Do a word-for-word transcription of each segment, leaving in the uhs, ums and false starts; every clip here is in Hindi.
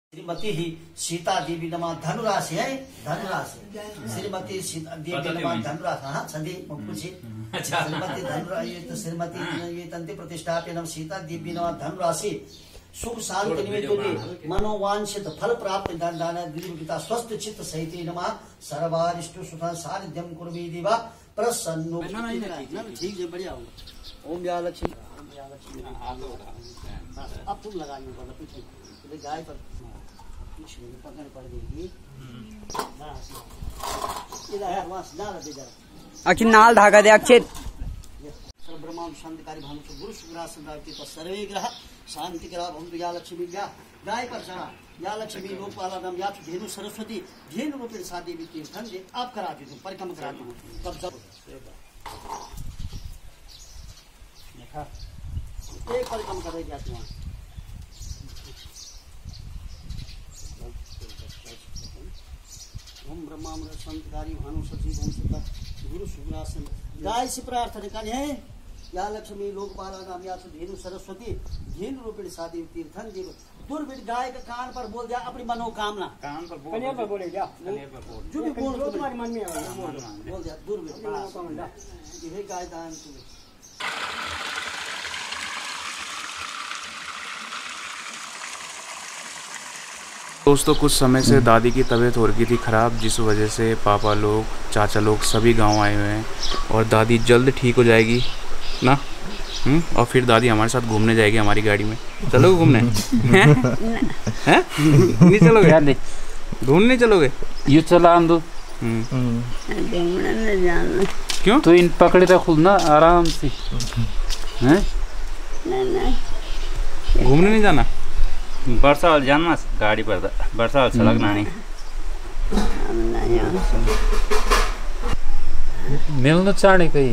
श्रीमती ही सीता देवी नमा धनुराशि है धनुराशि श्रीमती सीता देवी नमा धनुराशि हाँ संधि मुझे श्रीमती धनुराशि ये तो श्रीमती ये तंत्र प्रतिष्ठाप्य नम सीता देवी नमा धनुराशि सुख शांति निमित्त मनोवांछित फल प्राप्त दान दान दिव्यता स्वस्थ चित्त सहित नमः सर्वारिष्ट सुख सानिध्यम कुर्मी दिवा प्रसन्नो ठीक है बढ़िया होगा। ओम या लक्ष्मी ओम या लक्ष्मी अब तुम लगानी पड़ा पीछे गाय पर पकड़ पड़ गई अक्षित नाल धागा दे अक्षित ब्रह्मांड शांतिकारी भानु से गुरु सुग्रास संदायति तो सर्वे ग्रह शांति ग्रह भवन्तु या लक्ष्मी या गाय पर चढ़ा या लक्ष्मी लोकपाला नाम या धेनु सरस्वती धेनु रूपेण सा देवी तीर्थन जे आप करा दी तुम परिक्रम करा दी तब जब देखा एक परिक्रम कर दिया तुम ओम ब्रह्मांड शांतिकारी भानु सची भवन्तु गुरु सुग्रासन गाय से प्रार्थना कर है या लक्ष्मी लोकपाला नाम या धेनु सरस्वती धेनु रूपेण सा देवी तीर्थन जे दुर्विद गाय के कान पर बोल दिया अपनी मनोकामना कान पर बोल कन्या पर बोले क्या कन्या पर बोल जो भी बोल जो तुम्हारे मन में है बोल दिया दुर्विद ये गाय दान तुम्हें दोस्तों कुछ समय से दादी की तबीयत हो रही थी ख़राब, जिस वजह से पापा लोग चाचा लोग सभी गांव आए हुए हैं और दादी जल्द ठीक हो जाएगी ना। हम्म और फिर दादी हमारे साथ घूमने जाएगी हमारी गाड़ी में। चलोगे घूमने? हैं? हैं? नहीं चलोगे यार? नहीं घूमने चलोगे? यू चला दो। क्यों? तो इन पकड़े रखो ना आराम से। हैं? घूमने नहीं जाना? वर्षा वाल जाना गाड़ी पर वर्षा वाल सड़क नानी मिलना चाहने कहीं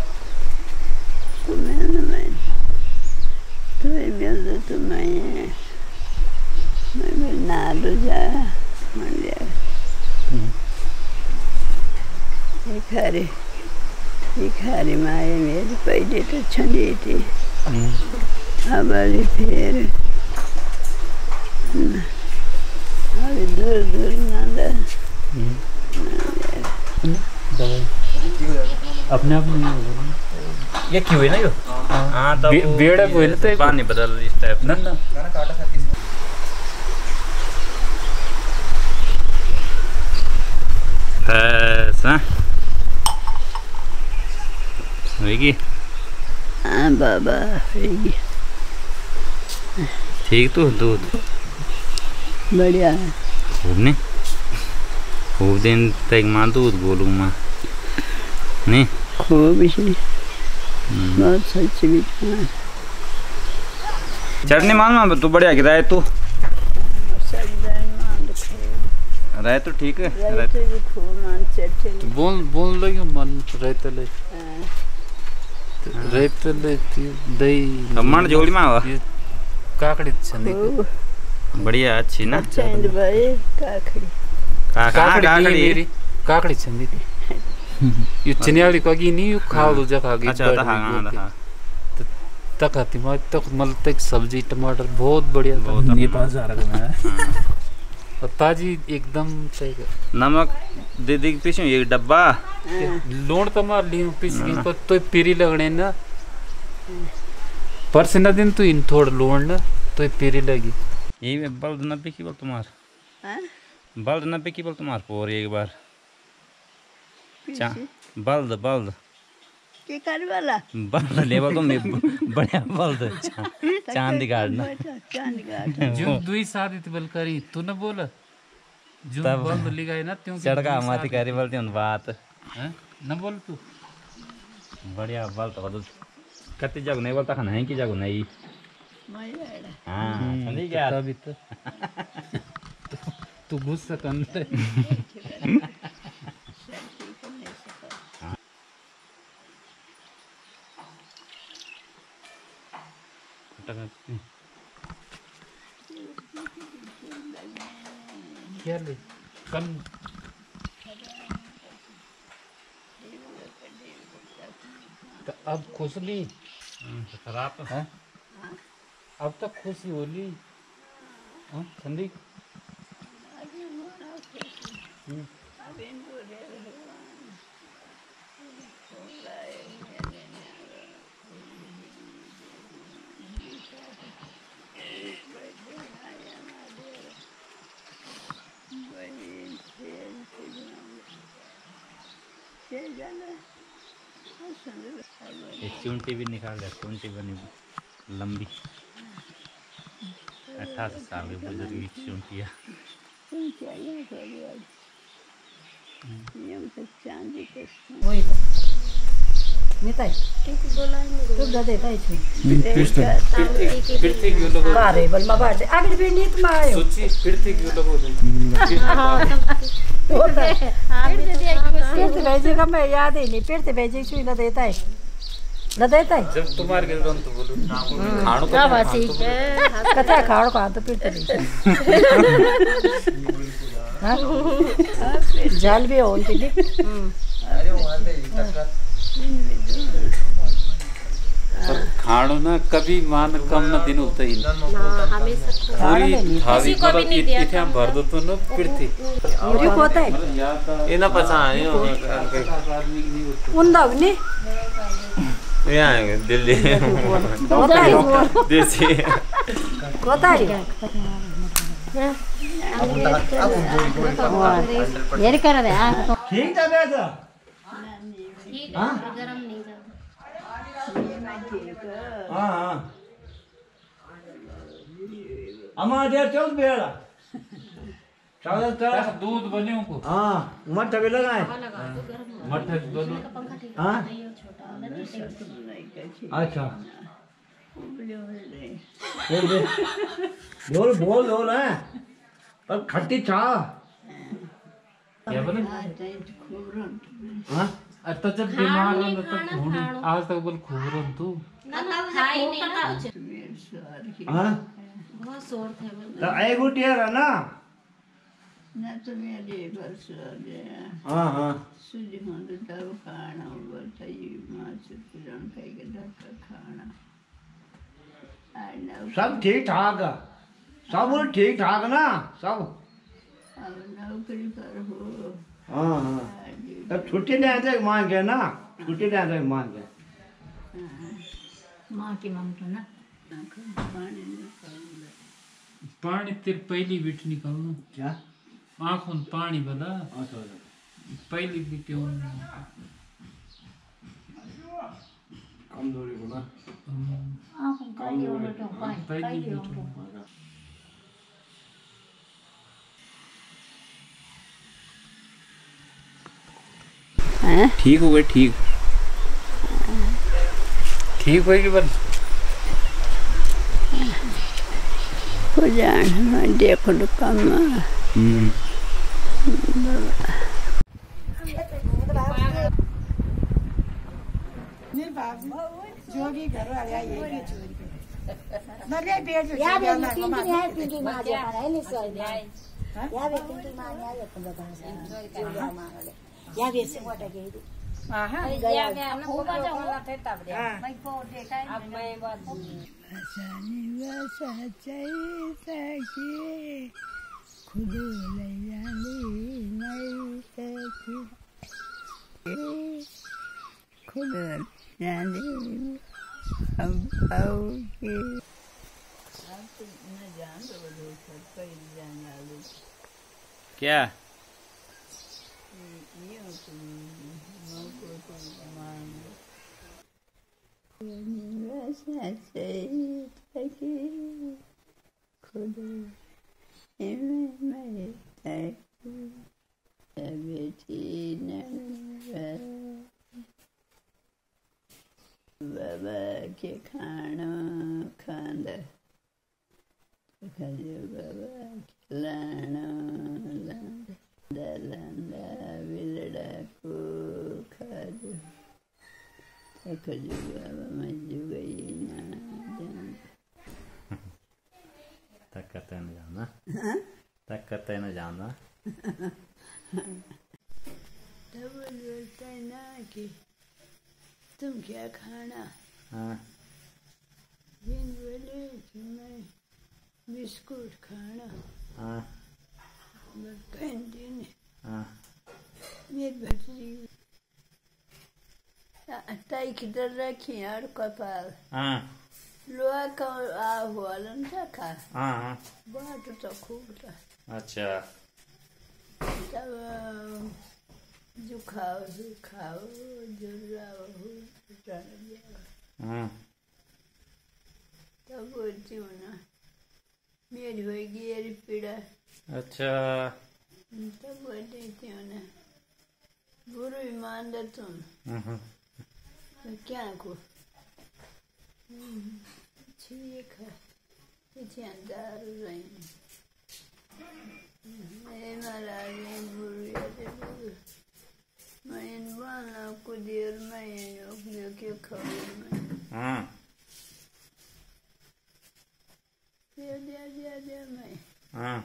खरे खरे माए मेरे पैदे तो छंदी थी अब फिर अरे दूर दूर नांदा अपने आप नहीं ये क्यों है ना यो हाँ तो बेड़ा को है ना तो पानी बदल इस टाइप ना ना ऐसा होगी हाँ बाबा होगी ठीक तो दूध बढ़िया है खूब नहीं खूब दिन तक मां दूध बोलूँ मां नहीं खूब इसी बहुत सच्ची भी चटनी मान मां तू बढ़िया गिरा है तू रहे तो ठीक है बोल बोल लगे मन रहते ले रहते ले दही मन जोड़ी में हुआ काकड़ी छंदी बढ़िया अच्छी ना चंद भाई काकड़ी काकड़ी मेरी काकड़ी छंदी थी ये चनियाली को की नहीं खा लो जा खा गई अच्छा था हां हां तक आती मैं तक मल तक सब्जी टमाटर बहुत बढ़िया बहुत ये पास आ रहा है और ताजी एकदम सही नमक दे दी पीछे ये डब्बा लोण तो मार ली पीछ पर तो पीरी लगने ना परसना दिन तो इन थोड़ा लोण ना तो पीरी लगी ये बल्द न पे की बोल तुम्हार हां बल्द न पे की बोल तुम्हार पोर एक बार चा बल्द बल्द के कर वाला बल्द लेवल तो मैं बढ़िया बल्द चांदी गाड़ ना चांदी गाड़ जो दुई शादी बल करी तू न बोल जो बल्द लिगाई ना त्यों चढ़का माथी करी बोलती हूं बात हैं न बोल तू बढ़िया बल्द तो कति जग नहीं बोलता खाना है कि जग नहीं हाँ समझी क्या तभी तो तू गुस्सा करते क्या ले कम तो अब खुश ली खराब है अब तक खुशी होली हाँ संदीप एक चुंटी भी निकाल दे, चुंटी बनी लंबी, अठारह साल की बुजुर्ग की चुंटिया। वही नेता तो गदे ताई छु फिरते क्यों लोग बारे बल मा बाटे आगे भी नीत मा आयो सोची फिरते क्यों लोग होता है फिरते भेजे का मैं याद ही नहीं फिरते भेजे छु न देता है न देता है जब तुम्हारे के रन तो बोलो खाणो का बासी कथा खाणो का तो फिरते भेजे हां जाल भी होल थी अरे वहां पे टक्कर पर खाणो ना कभी मान कम न दिन होता ही पूरी थाली को इथे हम भर दो तो न फिरते मुझे होता है ये ना पहचान उन दग ने ये आएंगे दिल्ली होता है देसी होता है ये कर दे ठीक है बेटा ठीक है गरम नहीं जाता हां हां अमा दे चल बेड़ा चल चल दूध बनियो को हां मठ भी लगाए मठ दोनों हां छोटा अच्छा बोल बोल बोल है पर खट्टी चा क्या बोले हां तो जब बीमार हो तो खून आज तक बोल खून तू खाई नहीं ना हां बहुत शोर थे तो आई गुटियर है ना ना तो मेरे बस हां हां सूजी होंद तब खाना बताइए मां से पुरान खाई के धक्का खाना सब ठीक ठाक है सब ठीक ठाक ना सब अब नौकरी पर हो हाँ हाँ तब छुट्टी ले आते मांग के ना छुट्टी ले आते मांग के मां की मांगतो ना पानी पानी तेरे पहली बीट निकालना क्या आँखों पानी बदा पहली बीट कमजोरी को ना आंखों काली हो तो पानी पहली बीट ठीक हो गए ठीक ठीक होगी बन हो जान देख लो कम जो भी घर आ गया ये नरे बेट या बे तीन दिन है तीन दिन आ जा है नहीं सो या बे तीन दिन आ या तो बता या बे से मोटा के हां हां या बे ना को बजा होला थे तब दे मैं को देखा अब मैं बात सनी वसा चाहिए सकी खुद ले जानी नहीं सकी खुद जानी अब आओगी न जान तो बोलो सब पर जाना लो क्या ये तुम को तो मान वसा चाहिए सकी खुद मैं तकी बेटी न बाबा के खाना खांदा खजो बाबा खिलाना लांदा लांदा बिलड़ा को खाजो खजो बाबा मजू गई ना जान तक करते न जाना तक करते न जाना तब बोलता ना कि तुम क्या खाना हाँ दिन बोले कि मैं बिस्कुट खाना हाँ कैंडी किधर रखी और कपाल हाँ लोहा का आ हुआ लंचा खा हाँ हाँ बात तो खूब था अच्छा तब जो खाओ जो खाओ जो जाओ हाँ तब बोलती हूँ ना मेरी होगी ये पीड़ा अच्छा तब बोल देती हूँ ना बुरा ईमान दे तुम हम्म, तो क्या को ठीक है कुछ अंदर रही मैं महाराज बुरा दे मैं इन बालों को देर में इन के खबर में हाँ दे दे दे दे मैं हाँ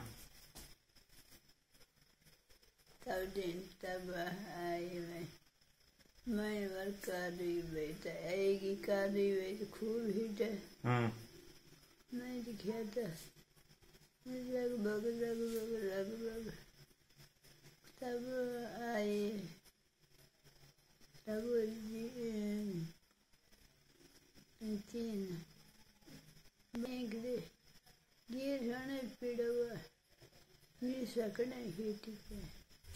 तब दिन तब आई मैं मैं वर कर रही बेटा आएगी कर रही बेटा खूब हिट है हाँ मैं दिखा था लगभग लगभग लगभग तब आए तब तीन बैंक दे गिर होने पीड़ा हुआ ये सकने ही ठीक है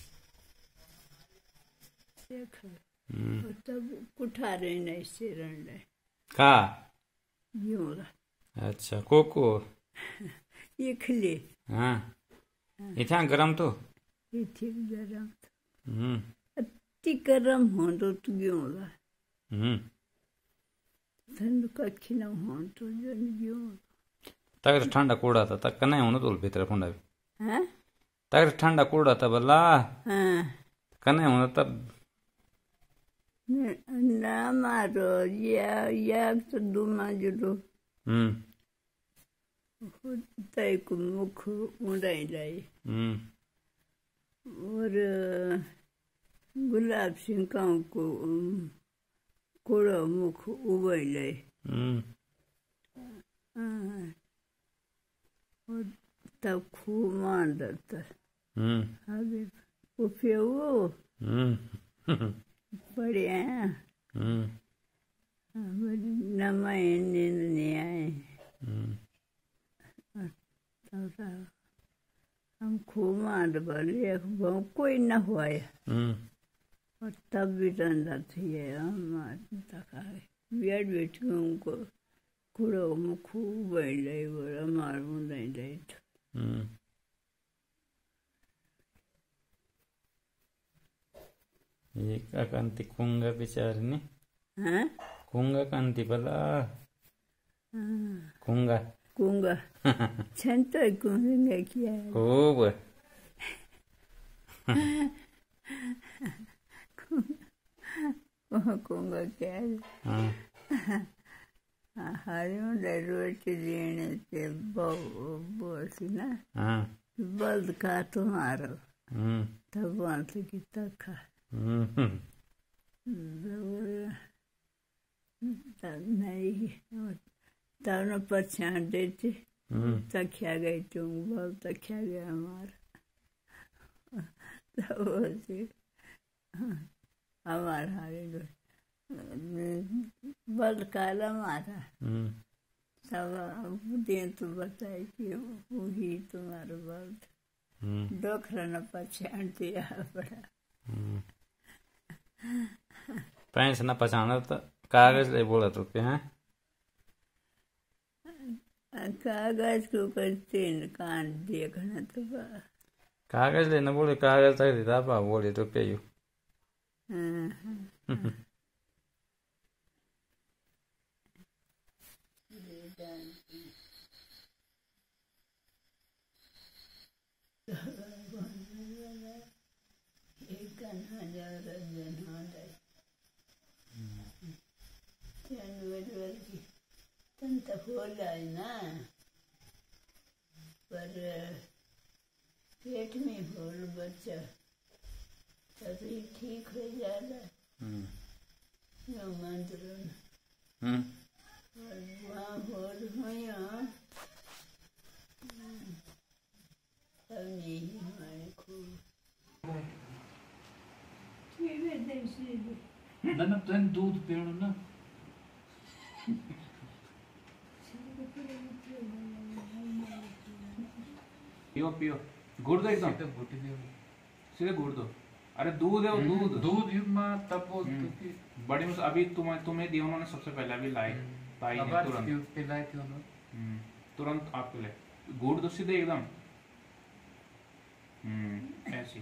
देखो और तब कुठा रहे नहीं से रंडे का यूं अच्छा कोको ये खिले हाँ इतना गरम तो ये ठीक गरम हम्म अति गरम हो तो तू क्यों ला हम्म ठंड का खिना हो तो जो क्यों तक ठंडा कूड़ा था तक नहीं होना तो भीतर फुंडा भी हाँ तक ठंडा कूड़ा था बल्ला हाँ कने होना तब ना मारो या या तो दुमा जुलो हम्म तय को मुख उड़ाई लाई हम्म और गुलाब सिंह काऊ को कोड़ा मुख उबाई लाई हम्म और तब खूब मार देता हम्म अभी वो वो हम्म बड़े हैं हम्म नमाए नींद नहीं आए हम्म हम खूब मार बोले कोई न हुआ है हम्म और तब भी ठंडा थी हम तक बेड बैठ के उनको कूड़ो में खूब बैठ रही बोला मार नहीं रही हम्म ये का कांति कुंगा बेचारी ने हाँ कुंगा कांति बला कुंगा कुंगा छन तो कुंगा किया खूब कुंगा क्या हाँ हरियों रोटी देने से बोलती ना हाँ बल्द का तुम्हारा हम्म तब बोलती कि तक खा हम्म नहीं तब न पहचान देती हम्म तख्या गई तुम बोल तख्या गया हमारा तब बोलती हमारा हारे बल काला मारा हम्म तब दिन तो बताई कि वही तुम्हारा बल हम्म डोखरा न पहचान दिया बड़ा हम्म पैंस न पहचाना तो कागज ले बोला तो क्या है कागज के ऊपर तीन कान देखना तो बा कागज लेना बोले कागज तक देता पा बोले तो पे यू तंत होला है ना पर पेट में होल बच्चा तो ये ठीक हो जाएगा यो मंत्र और वहाँ होल हुआ तब नहीं हमारे खूब ठीक है देसी ना ना तो दूध पीणो ना पियो पियो गुड़ दो एकदम सीधे गुड़ दो। अरे दूध है वो दूध दूध माँ तब वो बड़ी मुश्किल अभी तुम्हें तुम्हें दिया उन्होंने सबसे पहले अभी लाई ताई ने तुरंत पिलाए थे उन्होंने तुरंत आप पिले गुड़ दो सीधे एकदम हम्म ऐसी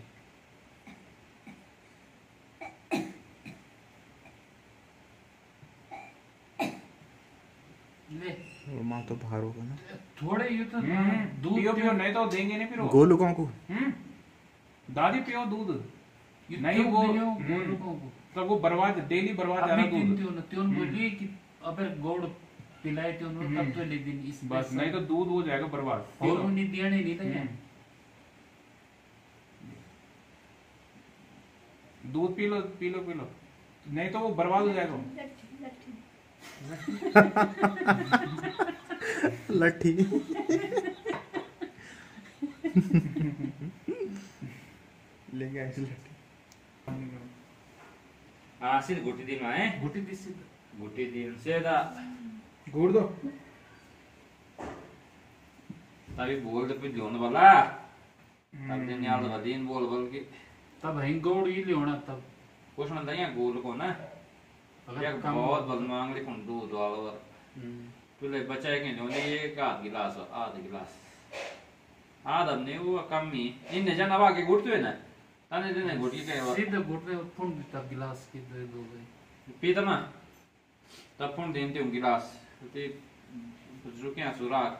ले माँ तो बाहर होगा ना थोड़े ये तो दूध पियो पियो नहीं तो देंगे नहीं फिर गोलुकों को दादी पियो दूध नहीं वो गोलुकों को तो वो बर्बाद डेली बर्बाद आ रहा दूध त्यों बोलिए कि अगर गोड़ पिलाए थे उन्होंने तब तो ले दिन इस बस नहीं तो दूध हो जाएगा बर्बाद और उन्हें दिया नहीं लगे दूध पी लो पी लो पी लो नहीं तो वो बर्बाद हो जाएगा लट्ठी लेंगे ऐसे लट्ठी हाँ सीधे गुटी दिन में गुटी दी सीधा गुटी दिन सीधा गुड़ दो तभी बोल दे फिर जोन वाला तब दिन यार वदीन बोल बोल के तब है गोड़ ही लेना तब कुछ ना दया गोल को ना एक बहुत बल मांग ले कौन दूध वाला तो ले बचाए के जो ये एक आध गिलास आध गिलास आधा नहीं वो कम ही इन ने जाना वाके गुड़ तो है ना ताने देने गुड़ की क्या सीधे गुड़ में फोन तब गिलास की दे दो भाई पीता ना तब फोन देते हैं गिलास ते रुके हैं सुराग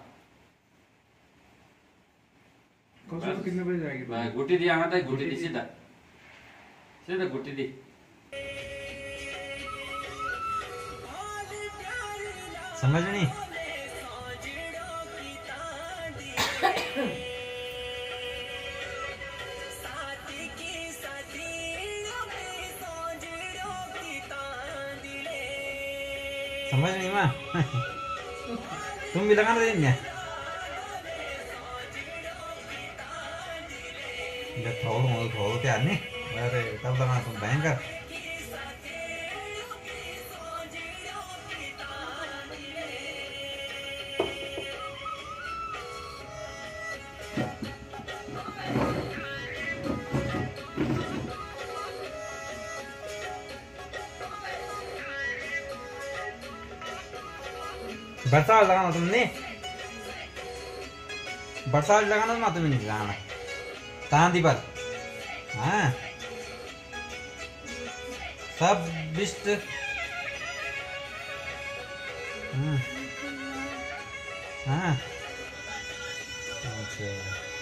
कितने बजे जाएगी भाई गुटी दिया हमारा गुटी दी सीधा सीधा गुटी दी समझ नहीं समझ नहीं माँ तुम भी लगाना देंगे जब थोड़ा थोड़ा क्या नहीं अरे तब लगाना तुम भयंकर बरसात लगाना तुमने बरसात लगाना ना तुम्हें नहीं लगाना तांदी पर हाँ सब बिस्ट हाँ हाँ अच्छा